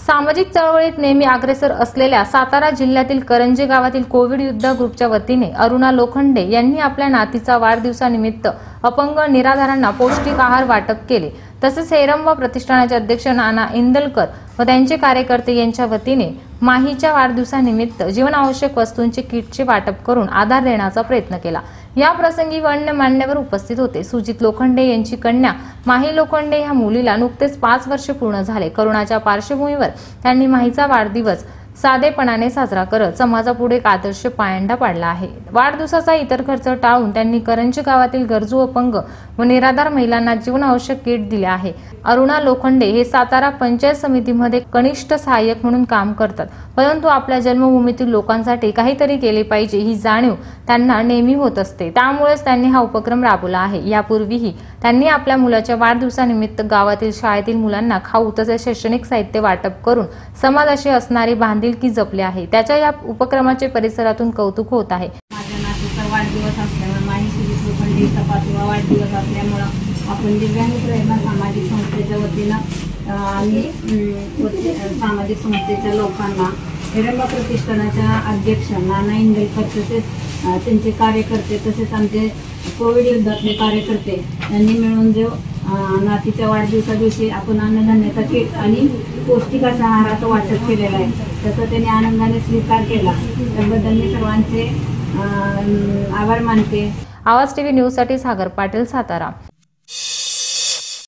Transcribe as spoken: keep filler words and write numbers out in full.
सामाजिक चळवळीत नेहमी अग्रेसर असलेल्या सातारा जिल्ह्यातील करंजे गावातील कोविड योद्धा ग्रुपच्या वतीने अरुणा लोखंडे यांनी आपल्या नातीचा वाढदिवसानिमित्त अपंग निराधारांना पौष्टिक आहार वाटप केले। तसेच हेरंबा प्रतिष्ठानाचे अध्यक्ष नाना इंदलकर व त्यांचे कार्यकर्ते यांच्या वतीने माहीच्या वाढदिवसानिमित्त जीवनावश्यक वस्तूंचे किटचे वाटप करून आधार देण्याचा प्रयत्न केला। या प्रसंगी अन्य मान्यवर उपस्थित होते। सुजित लोखंडे यांची कन्या माही लोखंडे या मुलीला नुकतेच पाच वर्ष पूर्ण झाले। करोनाच्या पार्श्वभूमीवर त्यांनी माहीचा वाढदिवस साधेपणाने साजरा करत समाजापुढे एक आदर्श पायंडा पाडला आहे। वाढदिवसाचा इतर खर्च टाळून त्यांनी करंजे गावातील गरजू अपंग व निराधार महिलांना जीवनावश्यक किट दिले आहे। अरुणा लोखंडे हे सातारा पंचायत समितीमध्ये कनिष्ठ सहाय्यक म्हणून काम करतात, परंतु आपल्या जन्मभूमीतील लोकांसाठी काहीतरी केले पाहिजे ही जाणीव त्यांना नेहमी होत असते। त्यामुळेच त्यांनी हा उपक्रम राबवला आहे। यापूर्वीही त्यांनी आपल्या मुलाच्या वाढदिवसानिमित्त गावातील शाळेतील मुलांना खाऊ तसेच शैक्षणिक साहित्य वाटप करून समाजाशी असणारी बांधिलकी जपली आहे। त्याच्या या उपक्रमाचे परिसरातून कौतुक होत आहे। माझ्या नातीचा वाढदिवस असल्यामुळे माही सुजित लोखंडेचा पाचवा वाढदिवस असल्यामुळे आपण दिव्यांग प्रेरणा सामाजिक संस्थेच्या वतीनं आम्ही सामाजिक संस्थेच्या लोकांना हेरंबा प्रतिष्ठानाच्या अध्यक्ष नाना इंदलकर तसेच त्यांचे कार्यकर्ते तसेच आमचे कोविड योद्धातले कार्यकर्ते यांनी मिळून जो नातीच्या वाढदिवसा दिवशी आपण अन्नधान्याचा किट आणि पौष्टिक असा आहाराचं वाटप केलेलं आहे। त्याचा त्यांनी आनंदाने स्वीकार केला, त्याबद्दल मी सर्वांचे आभार मानते। आवाज टीव्ही न्यूज साठी सागर पाटील, सातारा।